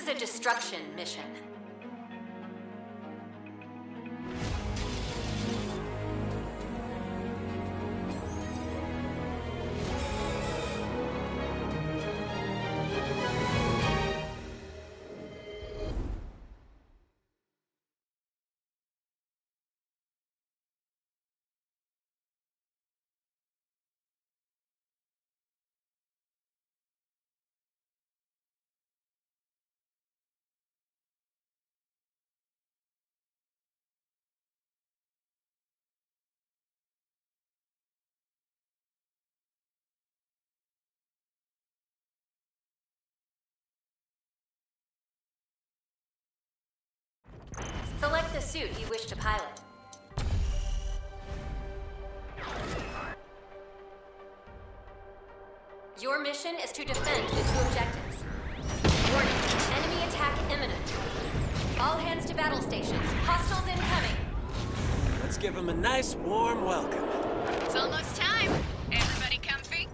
is a destruction mission. Select the suit you wish to pilot. Your mission is to defend the two objectives. Warning, enemy attack imminent. All hands to battle stations. Hostiles incoming. Let's give them a nice warm welcome. It's almost time. Everybody comfy?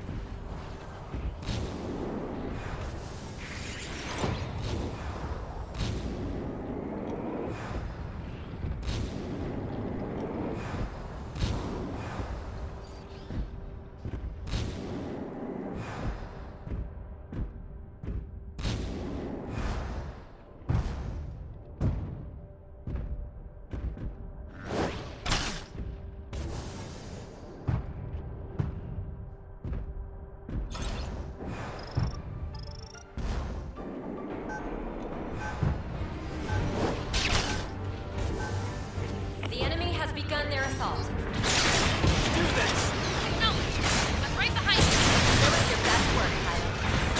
The enemy has begun their assault. Do this! No! I'm right behind you! Show us your best work, pilot.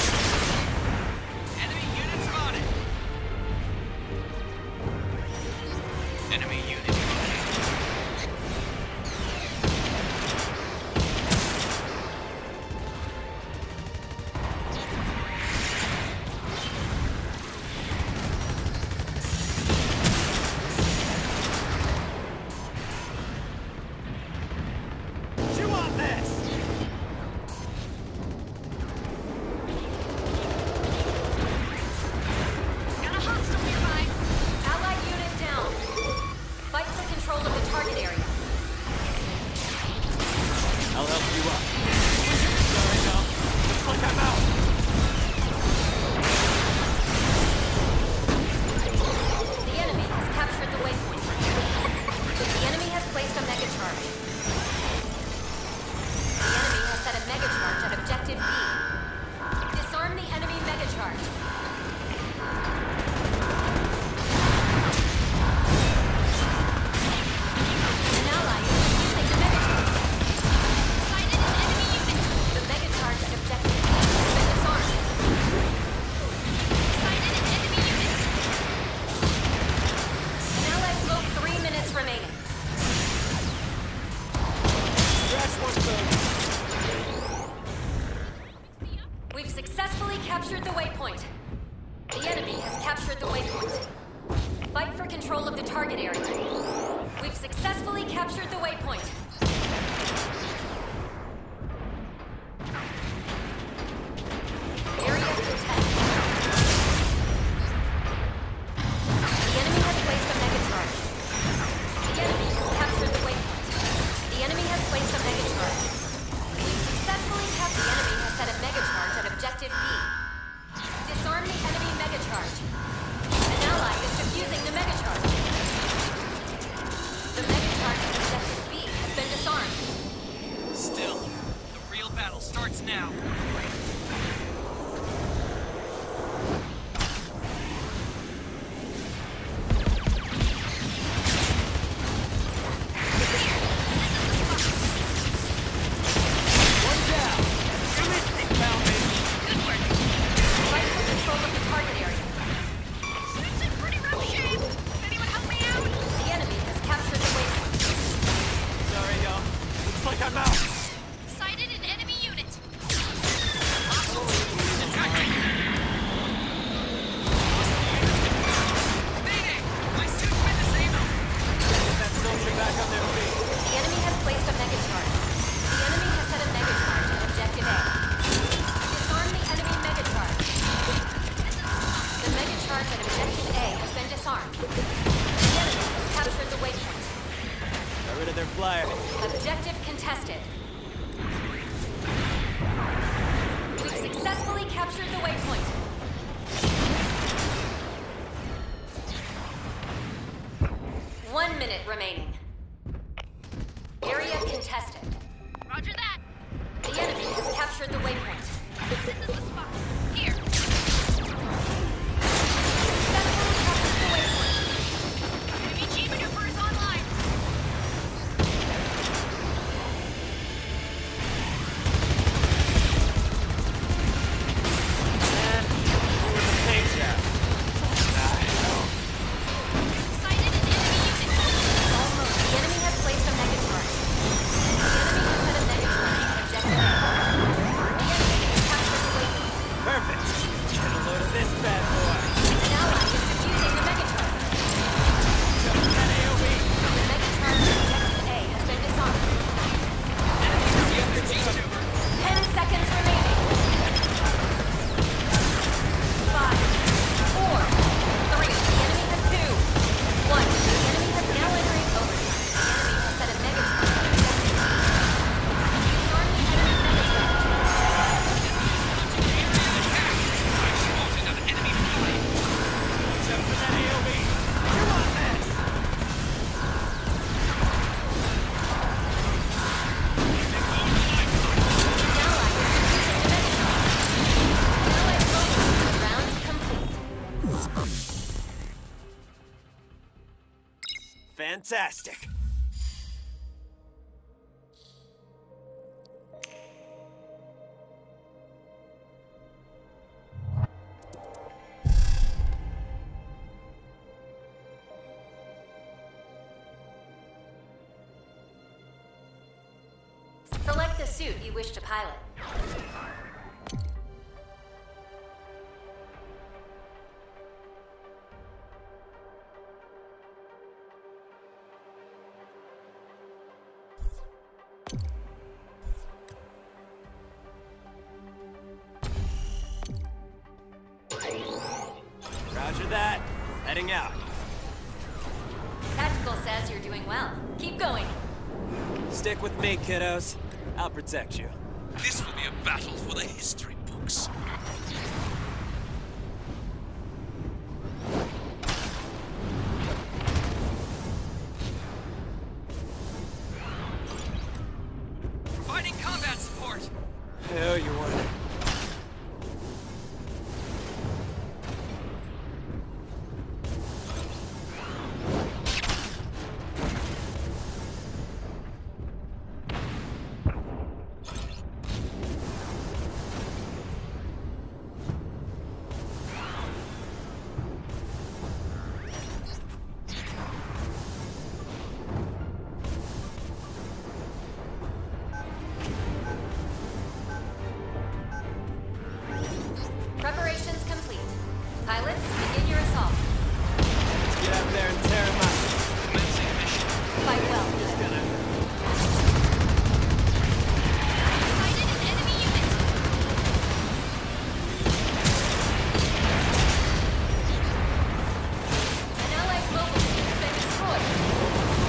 Enemy units spotted. Enemy unit spotted. You want this? Got a hostile nearby! Allied unit down. Fight for control of the target area. I'll help you up. Sorry, no. Looks like I'm out. The enemy has captured the waypoint. The enemy has placed a mega charge. The enemy has set a mega charge at objective B. Disarm the enemy mega charge. An ally is using the mega charge. Sighted an enemy unit! The mega charge at objective B has been disarmed. Sighted an enemy unit! An ally smoke 3 minutes remaining. Crash one thing. We've successfully captured the waypoint. The enemy has captured the waypoint. Fight for control of the target area. We've successfully captured the waypoint. Area contested. The enemy has placed a mega charge. The enemy has captured the waypoint. The enemy has placed a mega charge. We've successfully captured. The enemy has set a mega charge at objective B. Disarm the enemy mega charge. An ally is defusing the mega charge. The mega charge at objective B has charge at Objective A has been disarmed. The enemy has captured the waypoint. Got rid of their flyer. Objective contested. We've successfully captured the waypoint. 1 minute remaining. Area contested. Roger that. The enemy has captured the waypoint. This is the spot. Here. Successfully captured the waypoint. Enemy G maneuver is online. Where was the paint at? Sighted an enemy unit. Almost. The enemy has placed a mega charge. The enemy has set a mega charge at Objective A. The enemy has captured the waypoint. Perfect. Get a load of this bad boy. An ally is defusing the mega charge. Jumping that AOE. The mega charge at Objective A has been disarmed. The other G-tuber. 10 seconds remaining. 5, 4, 3. The enemy has 2. 1. The enemy has now entering overtime. The enemy has set a mega charge at Objective A. Disarm the enemy mega charge. I spotted an enemy flyer. Jumping that AOE. You want this? An ally is defusing the mega charge. An allied bonus. Round complete. Fantastic. Select the suit you wish to pilot. Roger that. Heading out. Tactical says you're doing well. Keep going. Stick with me, kiddos. I'll protect you. This will be a battle for the history books. Providing combat support. Oh, you want it. Preparations complete. Pilots, begin your assault. Let's get out there and tear him up. Commencing mission. Fight well. Gonna... Sighted an enemy unit. An allied mobile suit has been destroyed.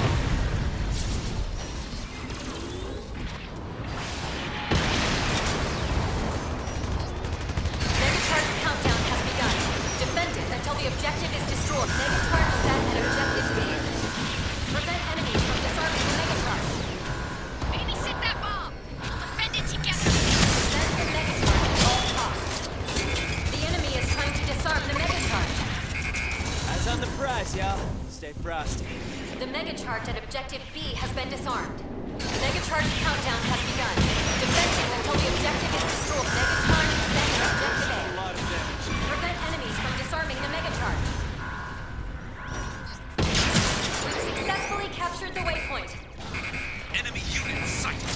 Mega charge countdown has begun. Defend it until the objective is destroyed. Mega charge set at Objective B. Prevent enemies from disarming the mega charge. Babysit that bomb. We'll defend it together. Defend the mega charge at all costs. The enemy is trying to disarm the mega charge. Eyes on the prize, y'all. Stay frosty. The mega charge at Objective B has been disarmed. The mega charge countdown has begun. Defend it until the objective is destroyed. Mega charge set at Objective A A. lot of damage. Prevent enemies from disarming the mega charge. We've successfully captured the waypoint. Enemy unit sighted.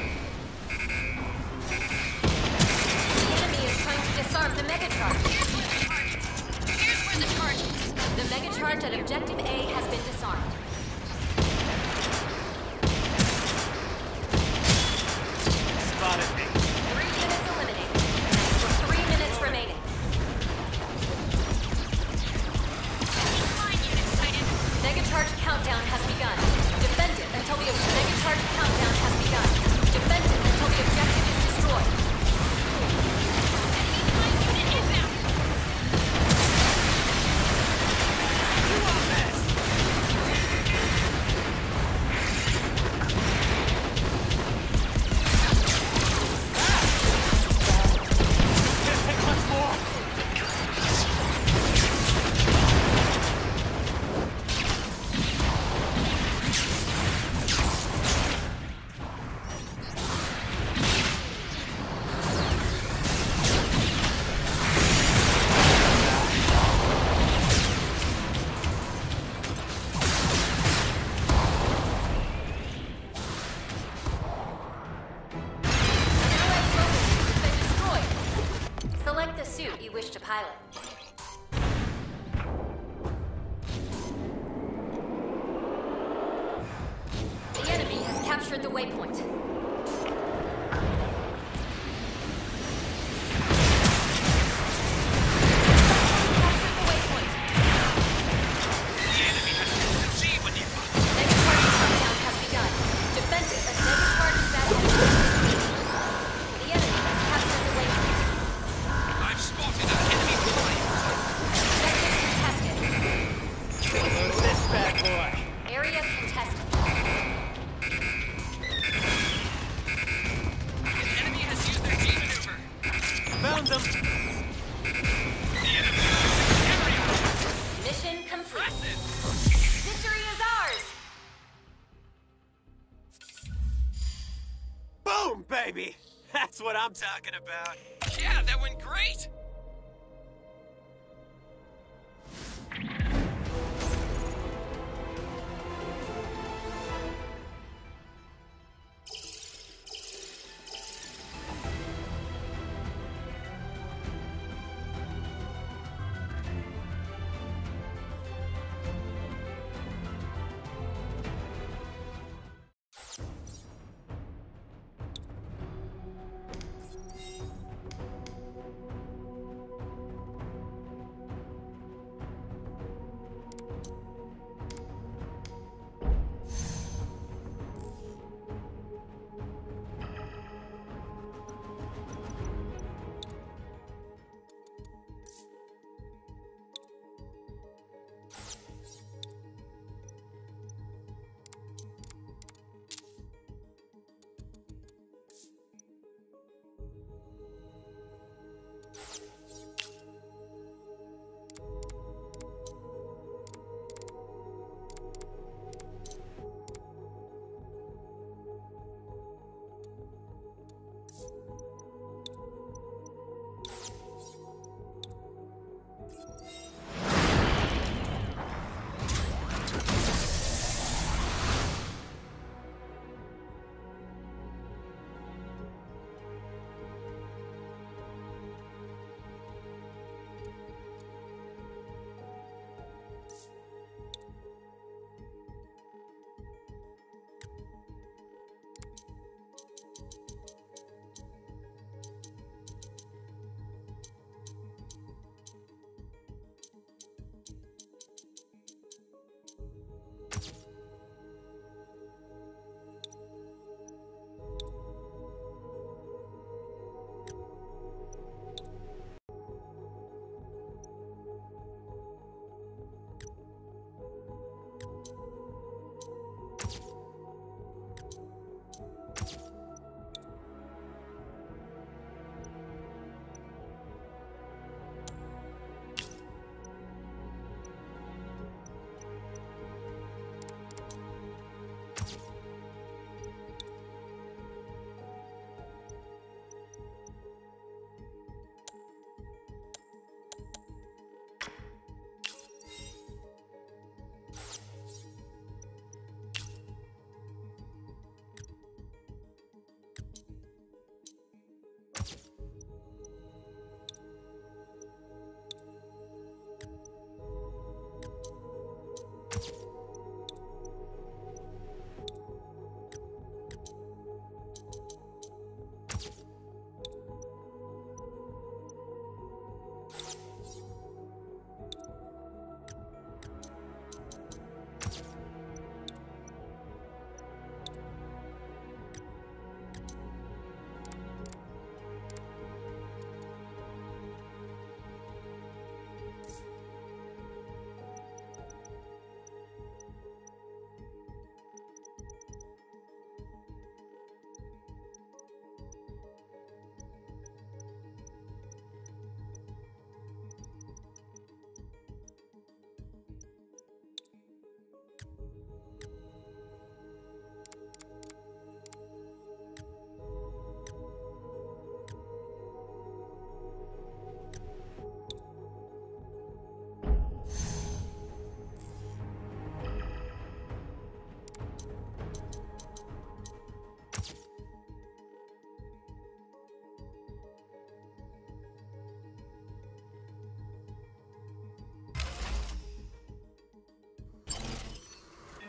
The enemy is trying to disarm the mega charge. Here's where the charge is. The mega charge at Objective A has been disarmed. Spotted me. 3 units eliminated. For 3 minutes remaining. countdown has begun. Defend it until the Mega Charge countdown has begun. Defend it until the objective is destroyed. Enemy flight unit inbound! You are mad! Can't take much more! Select the suit you wish to pilot. The enemy has captured the waypoint. Captured the waypoint. The enemy has been conceived when you Mega Charge countdown has begun. Defend it as Mega Charge status. The enemy has captured the waypoint. I've spotted an enemy flying. Objective contested. This bad boy! Area contested. An enemy has used their G maneuver. Found them! The enemy is using area. Mission complete. Impressive! Victory is ours! Boom, baby! That's what I'm talking about. Yeah, that went great!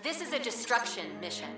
This is a destruction mission.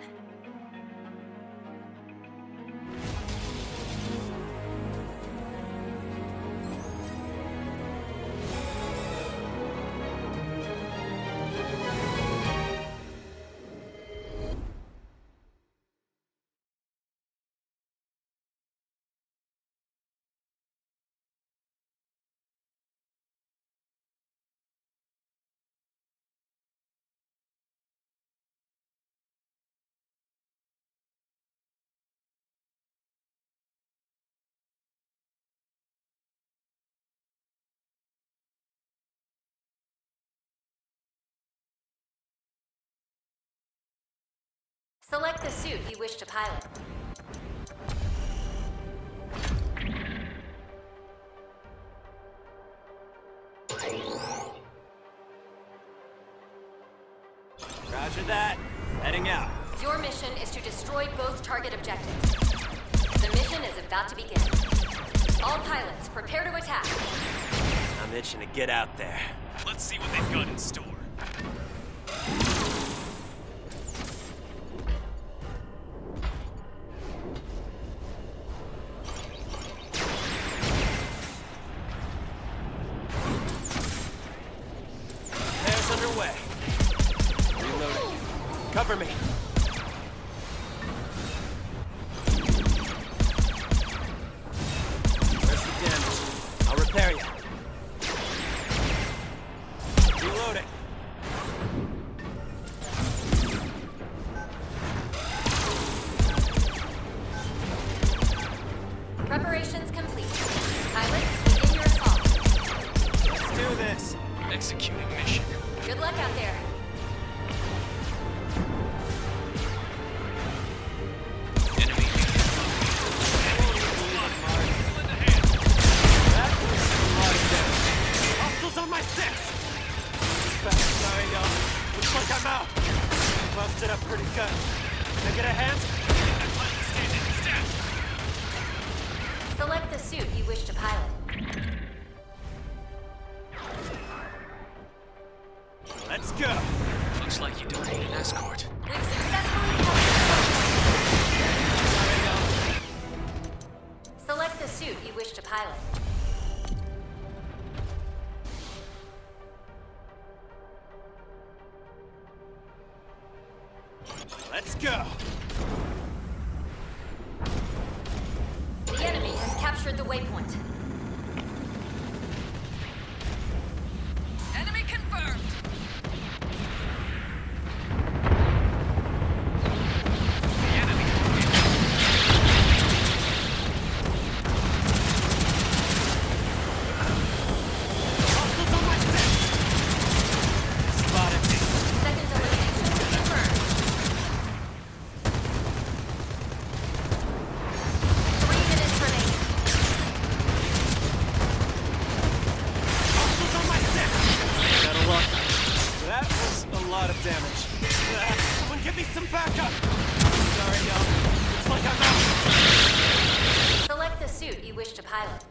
Select the suit you wish to pilot. Roger that. Heading out. Your mission is to destroy both target objectives. The mission is about to begin. All pilots, prepare to attack. I'm itching to get out there. Let's see what they've got in store. Repairs underway. Reloading. Cover me. Where's the damage? I'll repair you. Reloading. Preparations complete. Pilots, begin your assault. Let's do this. Executing mission. Good luck out there. Enemy. That was a lot of damage. Hostiles on my six! Sorry, y'all. Looks like I'm out. Busted up pretty good. Can I get a hand? Select the suit you wish to pilot. Let's go. Looks like you don't need an escort. We've successfully captured. Select the suit you wish to pilot. Let's go. The enemy has captured the waypoint. Enemy confirmed. Hostiles on my six! Spotted me. Second elimination confirmed. 3 minutes remaining. Hostiles on my six! Better luck. That was a lot of damage. Someone give me some backup! Sorry, y'all. Looks like I'm out. Select the suit you wish to pilot.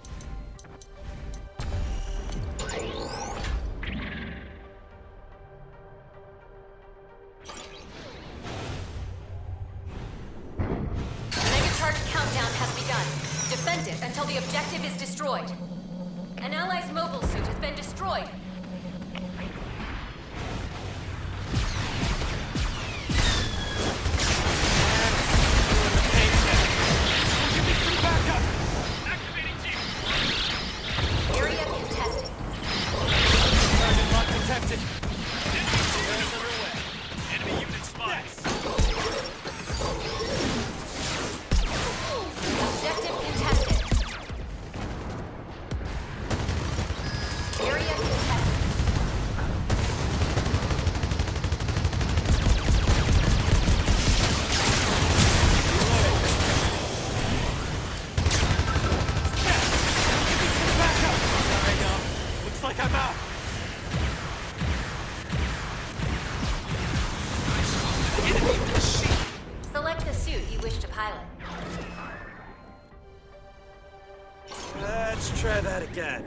The Megacharge countdown has begun. Defend it until the objective is destroyed. An ally's mobile suit has been destroyed. Doing the pain check. Someone give me some backup! Activating Jeep. Area contested. Target lock detected. Repairs underway. Enemy unit spotted. Objective contested. Area contested. Backup! Sorry, y'all. Looks like I'm out. Select the suit you wish to pilot. Let's try that again.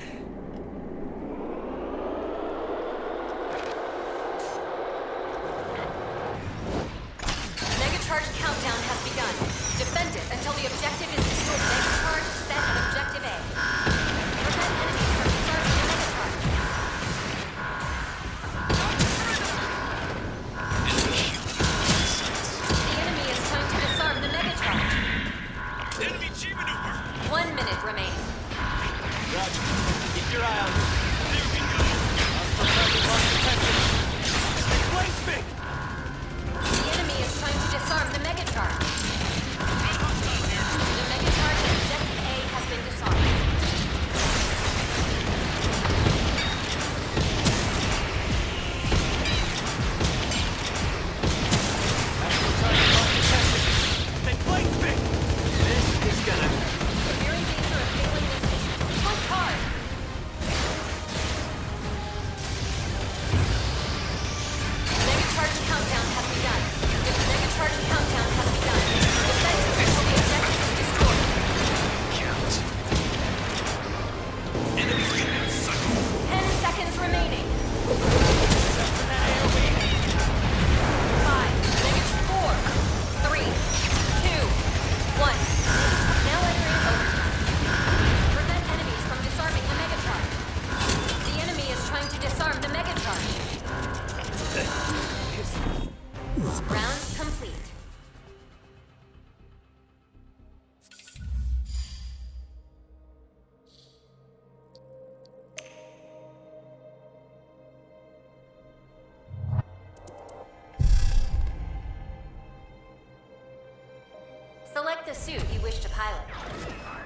suit you wish to pilot.